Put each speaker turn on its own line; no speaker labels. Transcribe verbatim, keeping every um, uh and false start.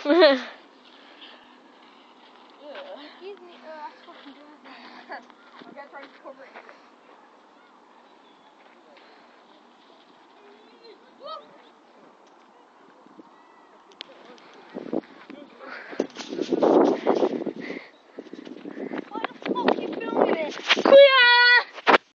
Excuse me, uh, that's fucking dirty.
I gotta try to cover it.